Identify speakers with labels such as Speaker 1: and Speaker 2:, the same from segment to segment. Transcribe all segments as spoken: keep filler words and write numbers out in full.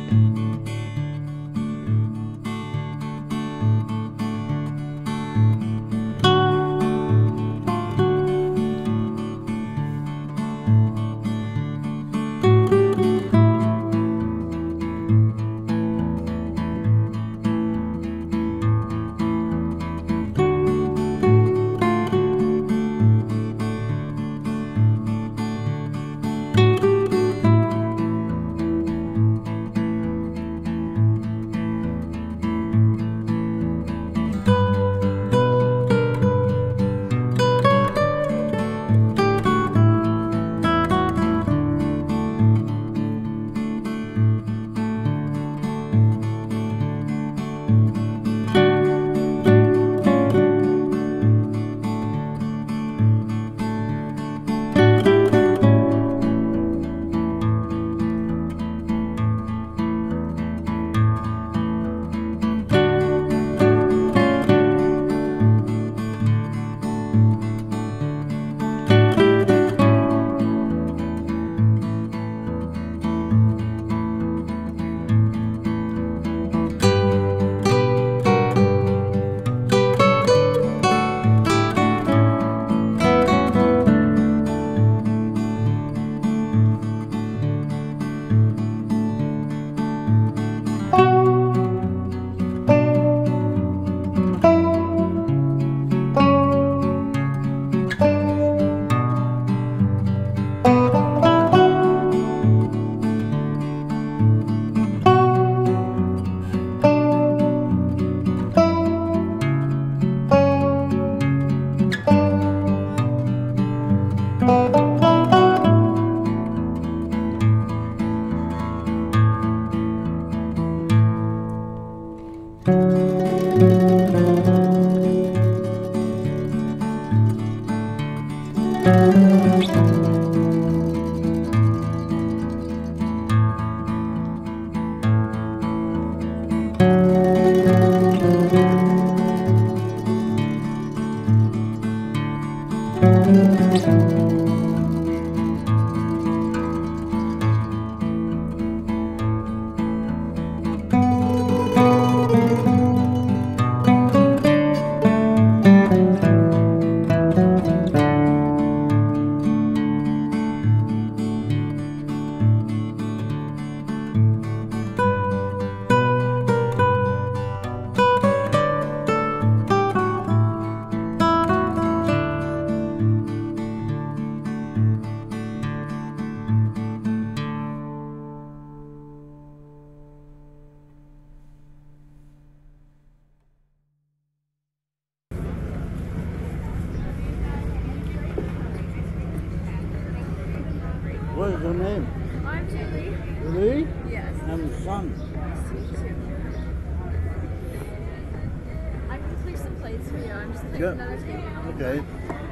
Speaker 1: What is your name?
Speaker 2: I'm Julie.
Speaker 1: Julie?
Speaker 2: Yes.
Speaker 1: I'm the son.
Speaker 2: Nice to meet you. I can clear some plates for you. I'm just clearing
Speaker 1: Yep.
Speaker 2: another table.
Speaker 1: Okay.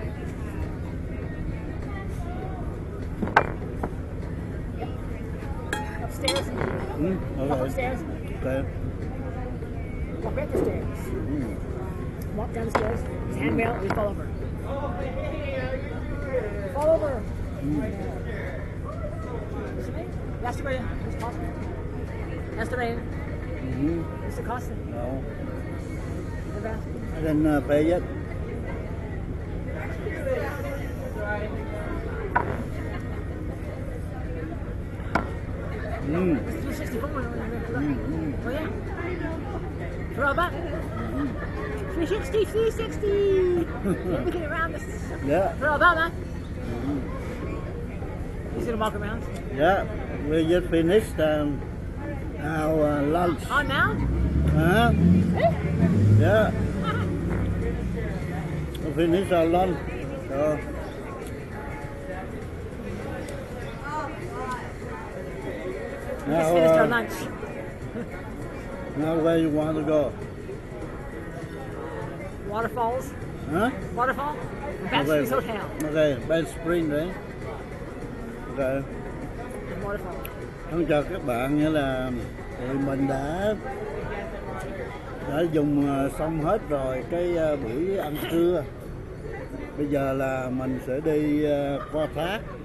Speaker 2: Upstairs.
Speaker 1: Mm,
Speaker 2: Walk
Speaker 1: okay.
Speaker 2: upstairs.
Speaker 1: Okay.
Speaker 2: Walk right the stairs.
Speaker 1: Mm.
Speaker 2: Walk down the stairs. His handrail. We fall over. Fall over.
Speaker 1: Mm.
Speaker 2: That's the way. It's costing. That's the way.
Speaker 1: Mm-hmm.
Speaker 2: What's the cost?
Speaker 1: No,
Speaker 2: The bath.
Speaker 1: I didn't uh, pay yet. Mm.
Speaker 2: It's two sixty-four.
Speaker 1: Mm-hmm.
Speaker 2: Oh yeah. Throw back.
Speaker 1: Mm-hmm.
Speaker 2: three sixty, three sixty. Look at around this.
Speaker 1: Yeah.
Speaker 2: Throw about, man.
Speaker 1: Mm-hmm.
Speaker 2: He's gonna walk around.
Speaker 1: Yeah. We just finished um, our uh, lunch.
Speaker 2: On now?
Speaker 1: Huh? Yeah. We finished our lunch. So.
Speaker 2: We
Speaker 1: Now,
Speaker 2: just finished our
Speaker 1: uh,
Speaker 2: lunch.
Speaker 1: now where you want to go?
Speaker 2: Waterfalls.
Speaker 1: Huh?
Speaker 2: Waterfall. Banshees Hotel.
Speaker 1: Okay, Bay Spring đấy. Ok.
Speaker 2: And waterfall.
Speaker 1: Xin chào các bạn, nghĩa là tụi mình đã đã dùng xong hết rồi cái buổi ăn trưa. Bây giờ là mình sẽ đi qua thác